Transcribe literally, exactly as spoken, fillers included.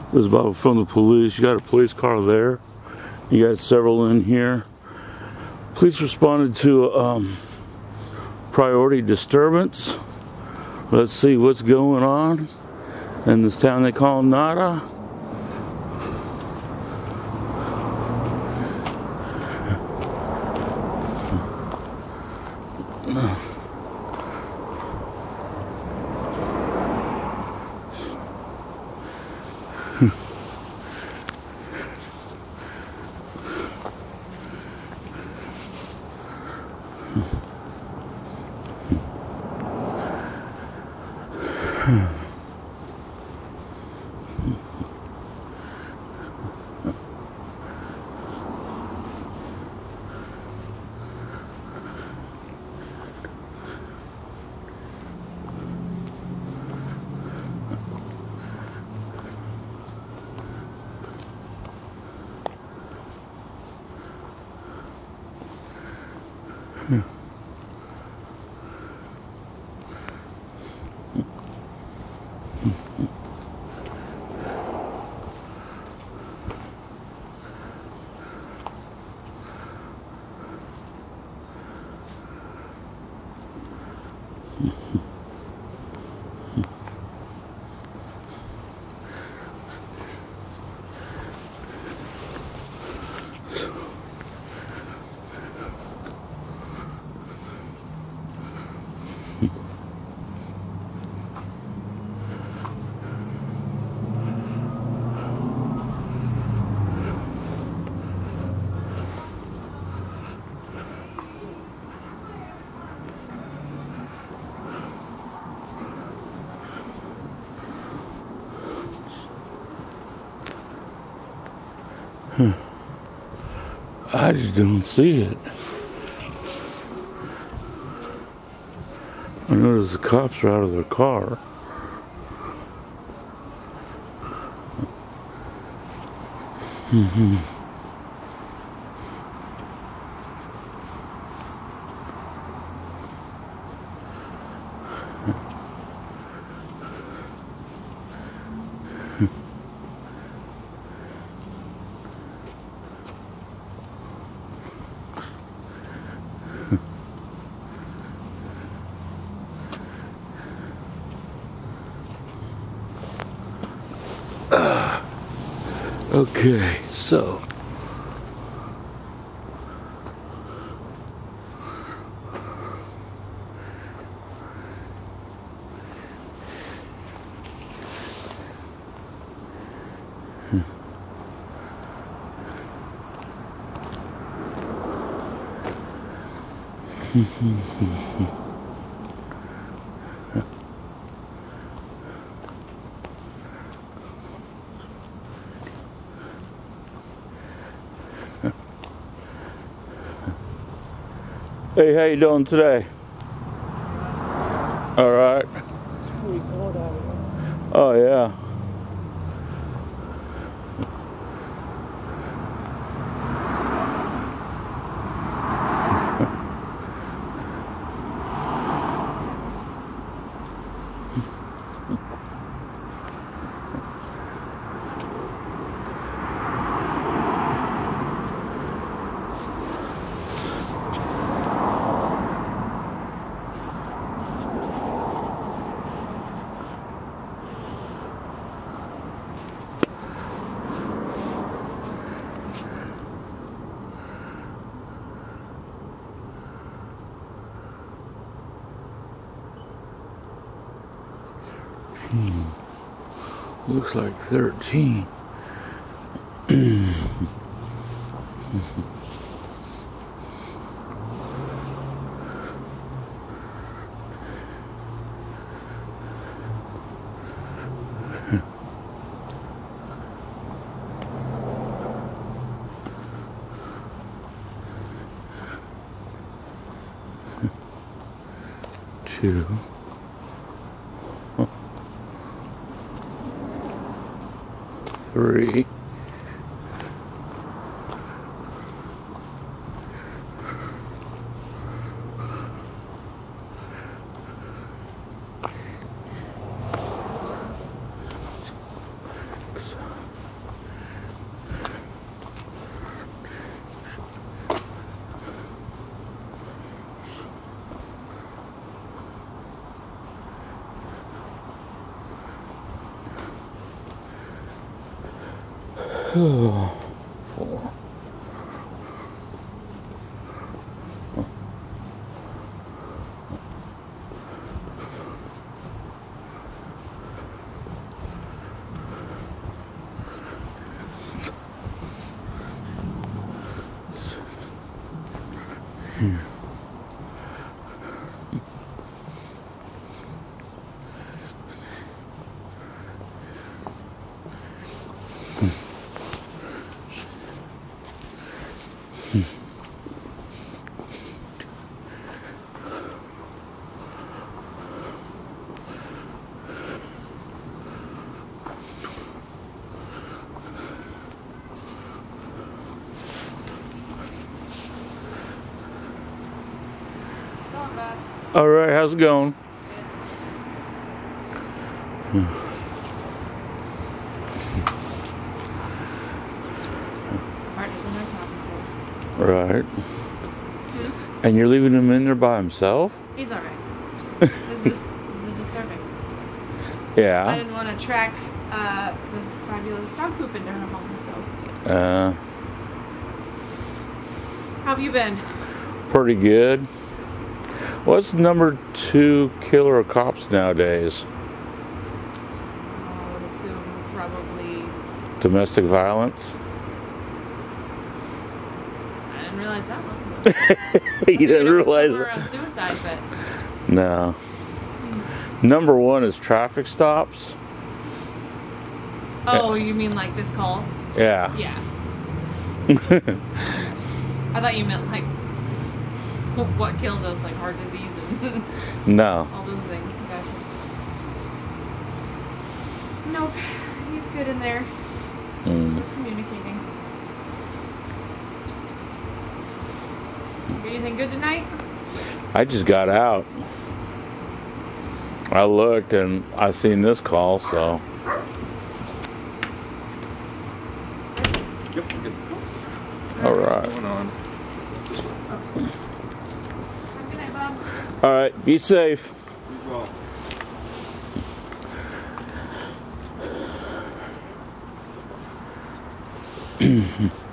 This is about from the police. You got a police car there. You got several in here. Police responded to um, priority disturbance. Let's see what's going on in this town they call Nada. I just don't see it. I notice the cops are out of their car. Mm-hmm. Uh, okay, so hey, how you doing today? All right. It's pretty cold out here. Oh yeah. Hmm. Looks like thirteen. Two. Three. Four. Here. All right, how's it going? Right. Hmm? And you're leaving him in there by himself? He's all right. This is, this is a disturbance. Yeah. I didn't want to track uh, the fabulous dog poop into her home, so. Uh. How have you been? Pretty good. What's number two killer of cops nowadays? I would assume probably Domestic violence. I didn't realize that one. You didn't realize it? Around suicide, but no. Hmm. Number one is traffic stops. oh, you mean like this call? Yeah. Yeah. I thought you meant like what kills us, like heart disease and no. all those things. Gotcha. Nope. He's good in there. Mm. We're communicating. Do anything good tonight? I just got out. I looked and I seen this call, so. Yep, we're good. All right. What's going on? Good night, Bob. All right. Be safe. Well.